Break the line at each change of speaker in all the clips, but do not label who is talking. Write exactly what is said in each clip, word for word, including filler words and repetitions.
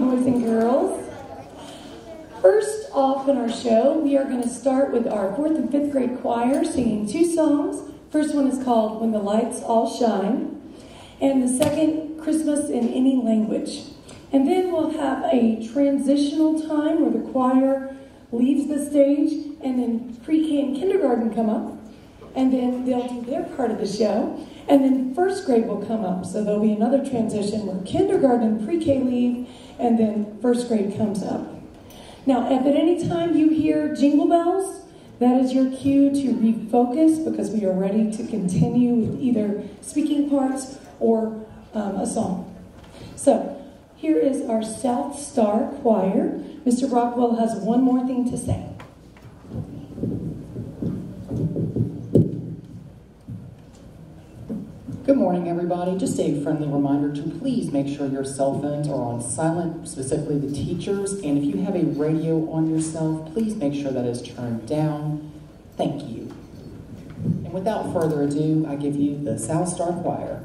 boys and girls. First off in our show, we are going to start with our fourth and fifth grade choir singing two songs. First one is called When the Lights All Shine, and the second, Christmas in Any Language. And then we'll have a transitional time where the choir leaves the stage, and then pre-K and kindergarten come up, and then they'll do their part of the show, and then first grade will come up. So there'll be another transition where kindergarten and pre-K leave, and then first grade comes up. Now, if at any time you hear jingle bells, that is your cue to refocus, because we are ready to continue with either speaking parts or um, a song. So here is our South Star Choir. Mister Rockwell has one more thing to say.
Good morning, everybody. Just a friendly reminder to please make sure your cell phones are on silent, specifically the teachers. And if you have a radio on yourself, please make sure that is turned down. Thank you. And without further ado, I give you the South Star Choir.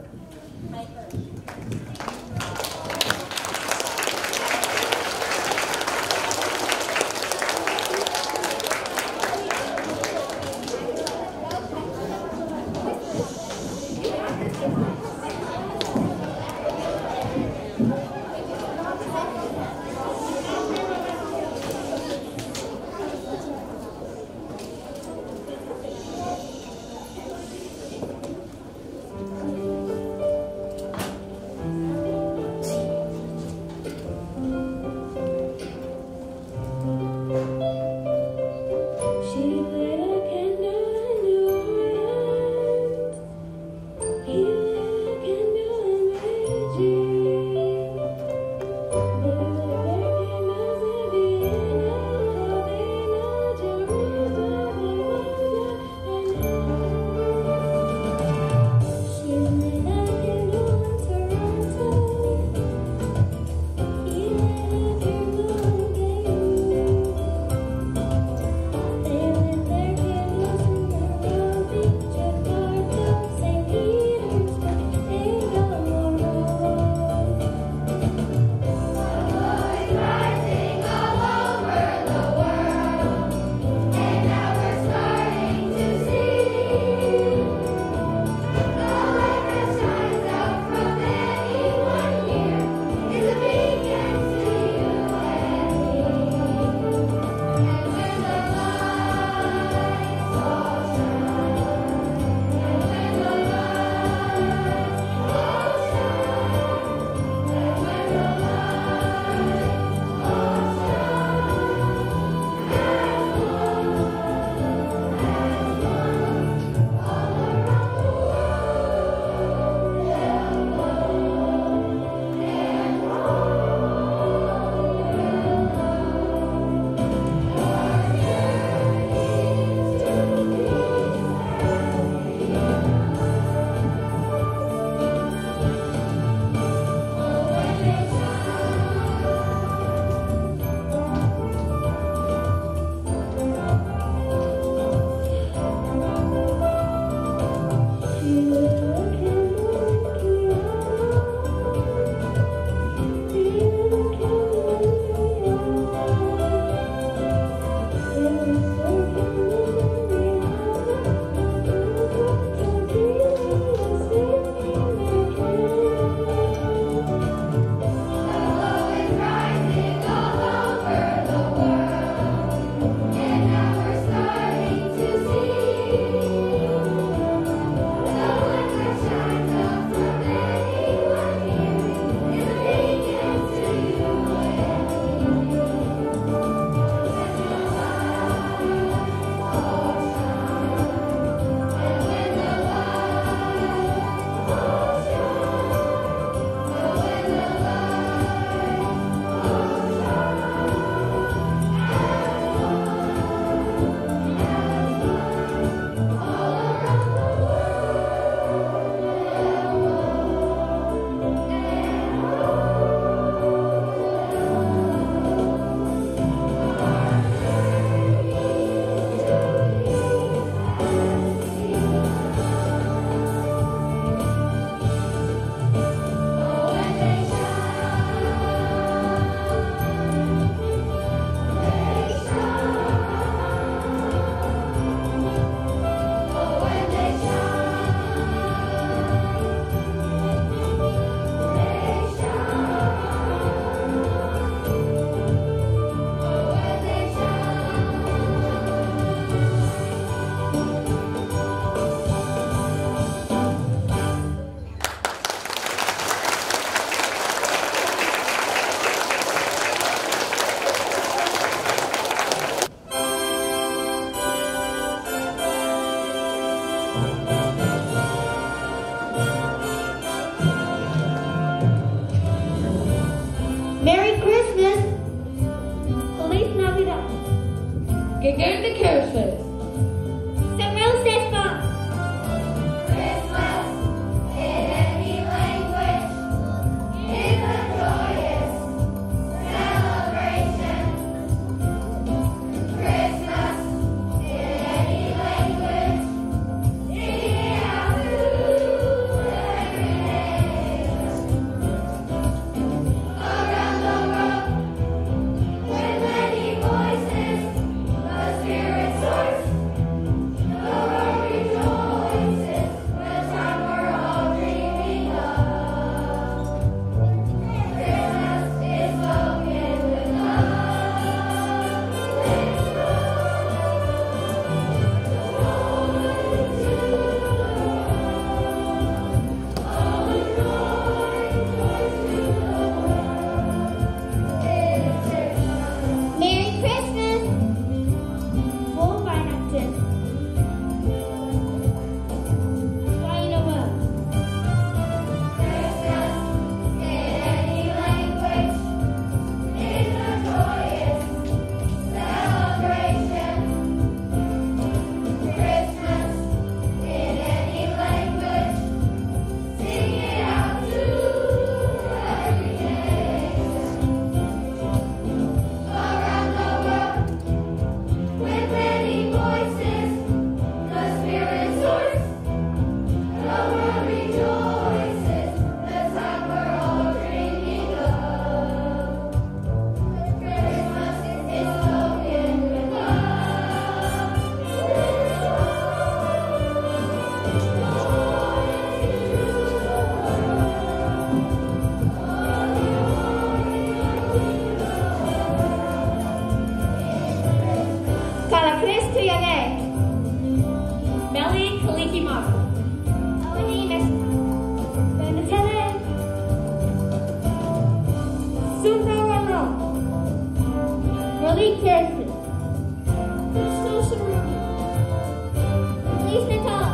Merry Christmas. So surrounded. Please stand tall.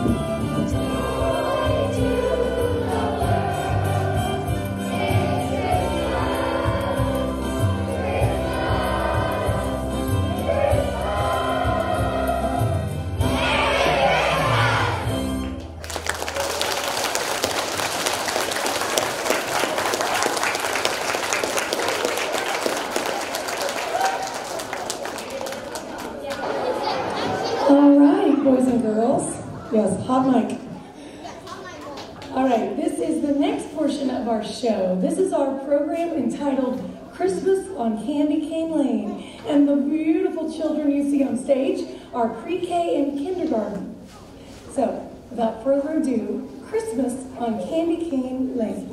All right, boys and girls. Yes, hot mic. All right, this is the next portion of our show. This is our program entitled Christmas on Candy Cane Lane. And the beautiful children you see on stage are pre-K and kindergarten. So, without further ado, Christmas on Candy Cane Lane.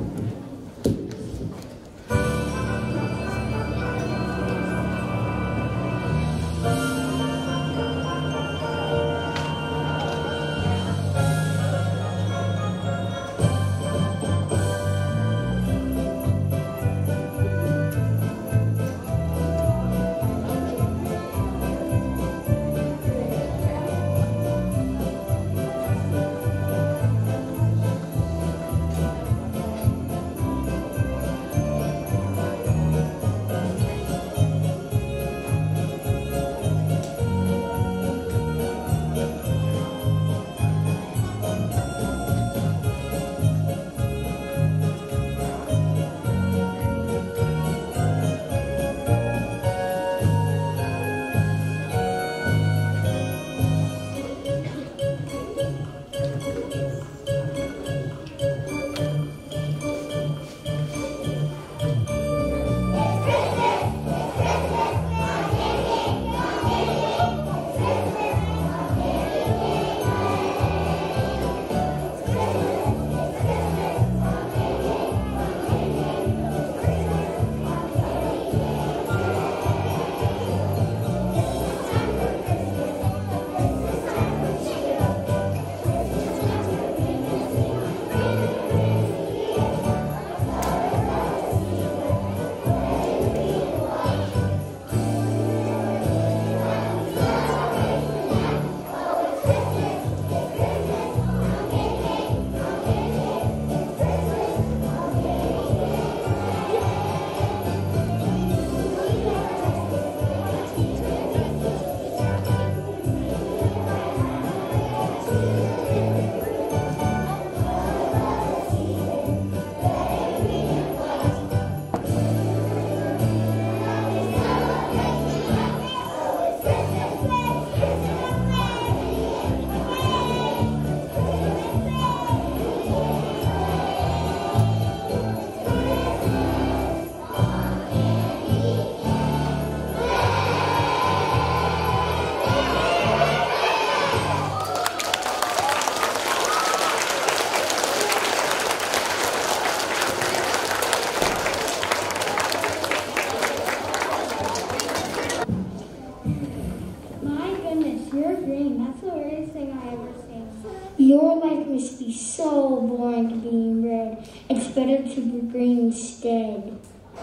Your life must be so boring to being red. It's better to be green instead.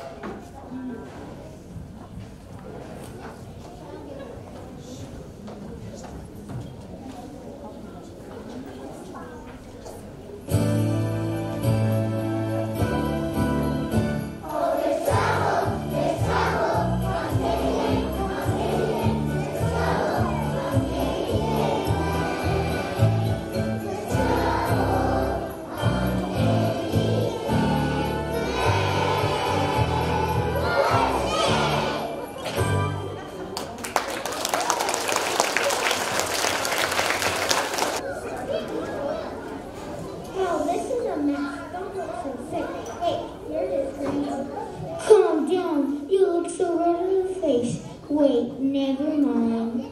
Calm down. You look so red in the face. Wait, never mind.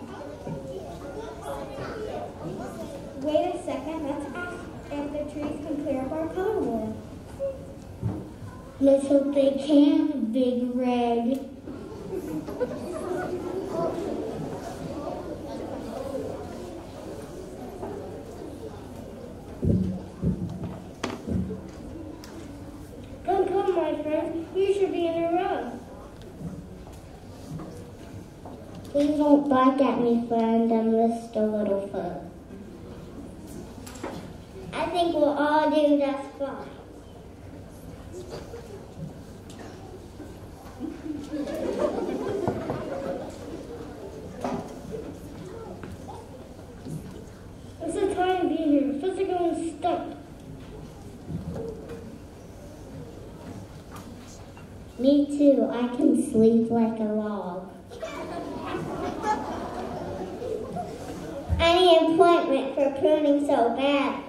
Wait a second. Let's ask if the trees can clear up our color wall. Let's hope they can, Big Red. Come, come, my friend. You should be in a row. Please don't bark at me, friend. I'm just a little fur. I think we'll all do just fine. It's a time to be here. Physical and stuck. Me too. I can sleep like a log. I need an appointment for pruning so badly.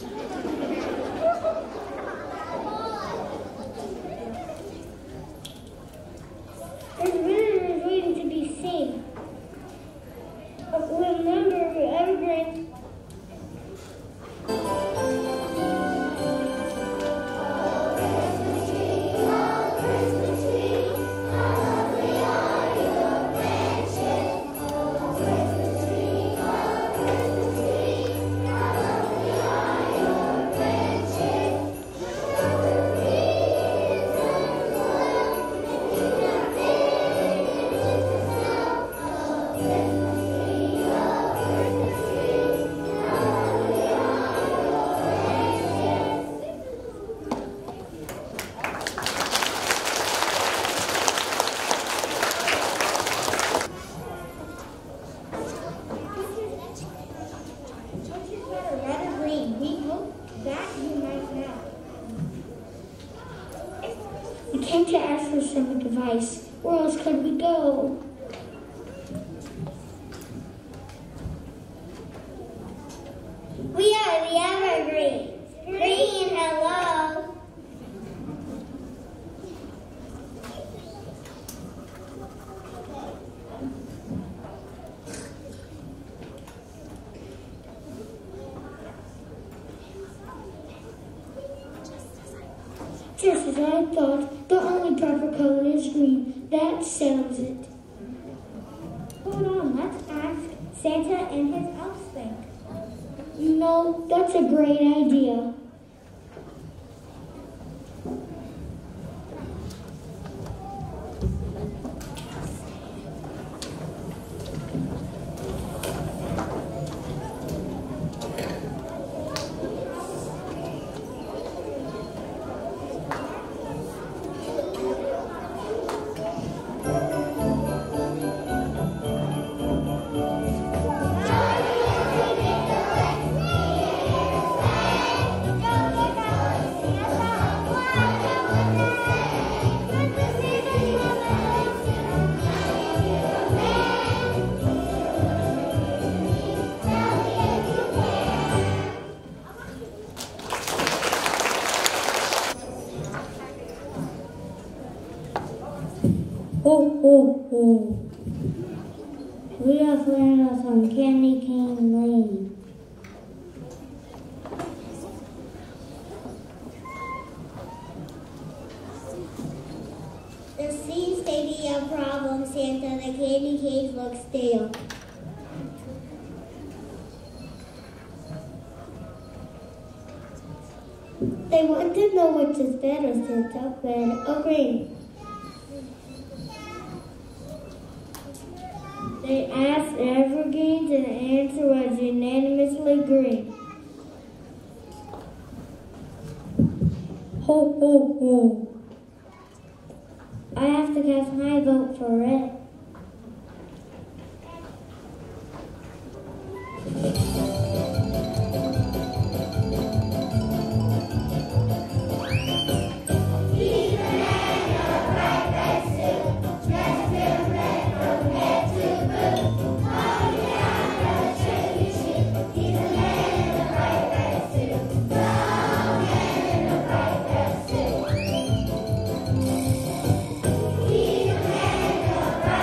There's visitors waiting to be seen. But remember, for evergreen. We came to ask for some advice. Where else could we go? We are the Evergreens. Green, hello. Just as I thought, the only proper color is green. That settles it. Hold on, let's ask Santa and his elf thing. You know, that's a great idea. Oh, oh, oh. Rudolph landed us on Candy Cane Lane. There seems to be a problem, Santa. The candy canes look stale. They want to know which is better, Santa, red or green. They asked Evergreens and the answer was unanimously green. Ho, ho, ho. I have to cast my vote for red.
He's a man in a bright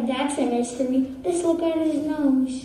that's a mystery. Let's look at his nose.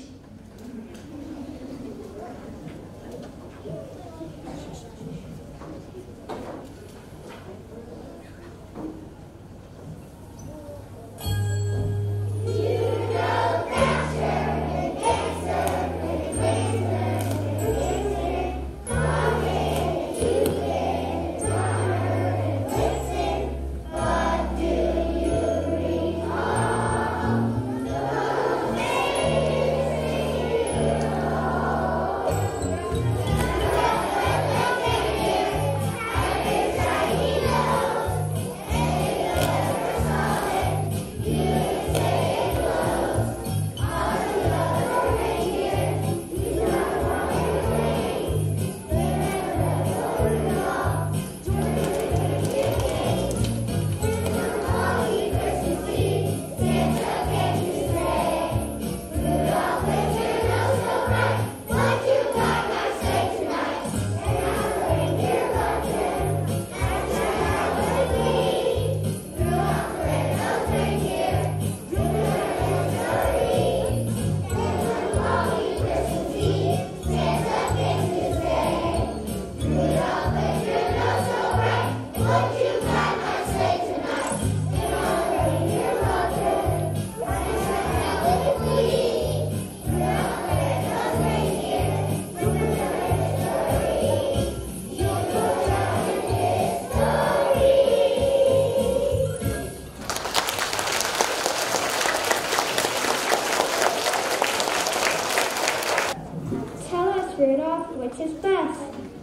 Which is best?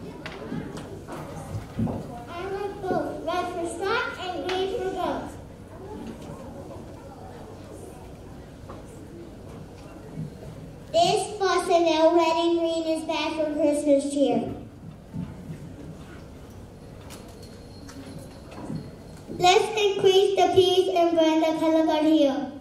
I like both. Red for stock and green for goats. This Fosterville red and green is bad for Christmas cheer. Let's increase the peas and burn the color here.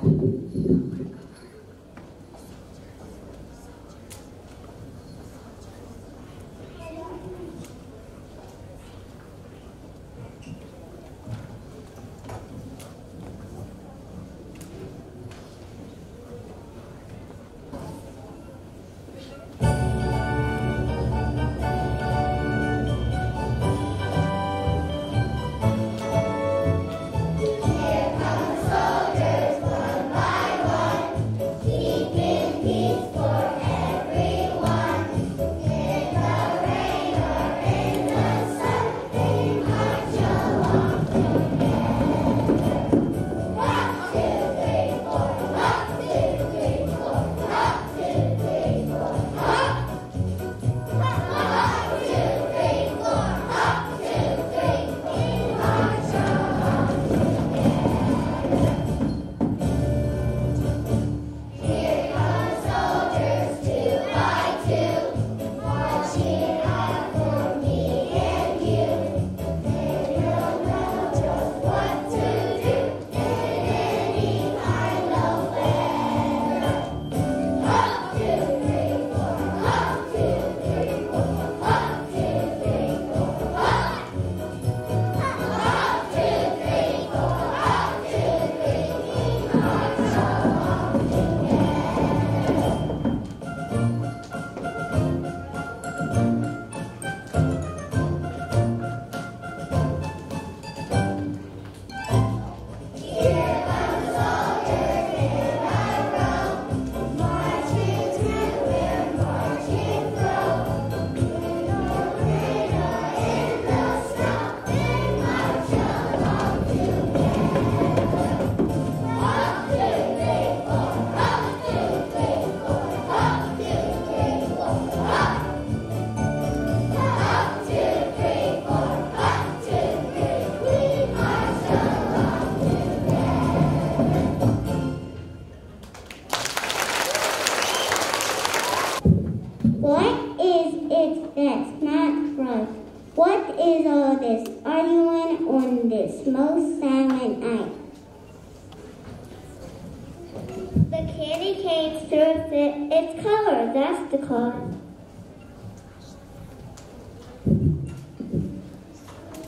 What is all this arguing on this most silent night? The candy cane still fit its color. That's the cause.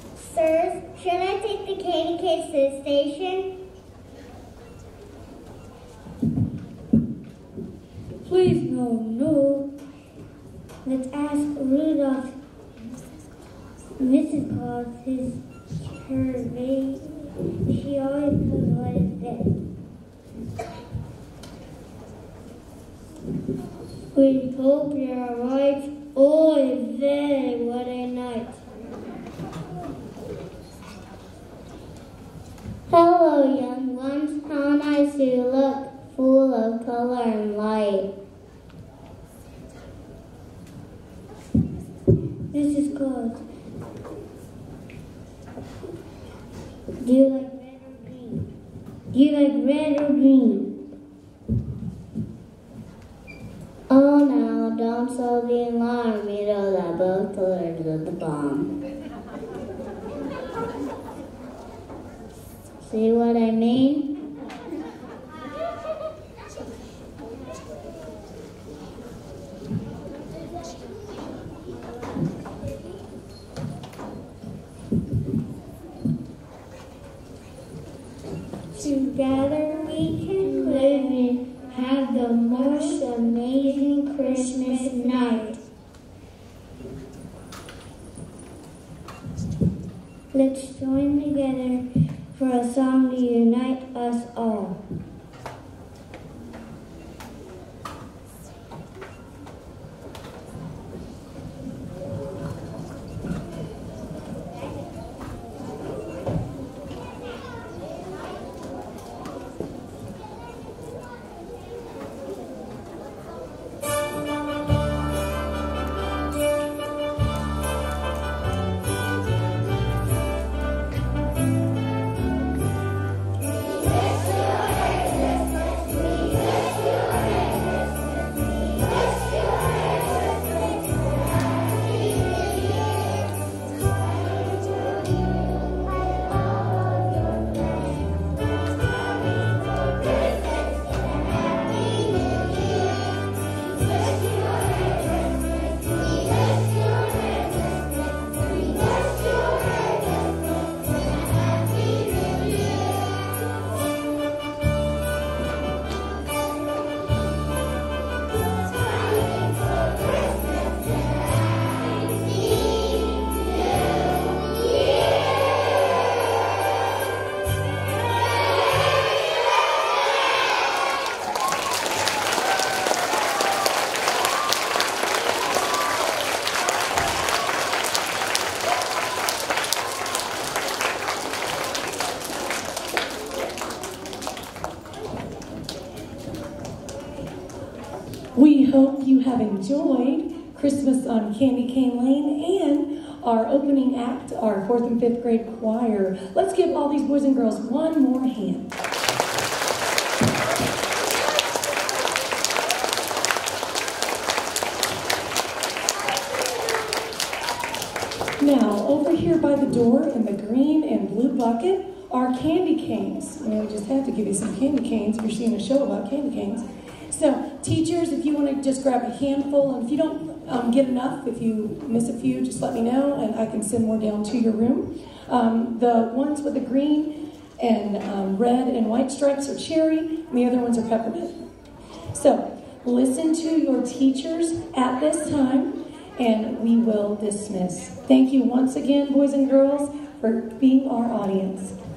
Sirs, should I take the candy canes to the station? Please, no, no. Let's ask Rudolph. Missus Claus is her baby. She always knows what is this. We hope you're right. Oh, very what a night. Hello, young ones. How nice you look, full of color and light. Missus Claus, do you like red or green? Do you like red or green? Oh, now, don't sound the alarm. You know that both colors of the bomb. See what I mean? Together we can live and have the most amazing Christmas night. Let's join together for a song to unite us all.
We hope you have enjoyed Christmas on Candy Cane Lane and our opening act, our fourth and fifth grade choir. Let's give all these boys and girls one more hand. Now, over here by the door in the green and blue bucket are candy canes. You know, we just have to give you some candy canes if you're seeing a show about candy canes. So, teachers, if you want to just grab a handful, and if you don't um, get enough, if you miss a few, just let me know, and I can send more down to your room. Um, the ones with the green and um, red and white stripes are cherry, and the other ones are peppermint. So, listen to your teachers at this time, and we will dismiss. Thank you once again, boys and girls, for being our audience.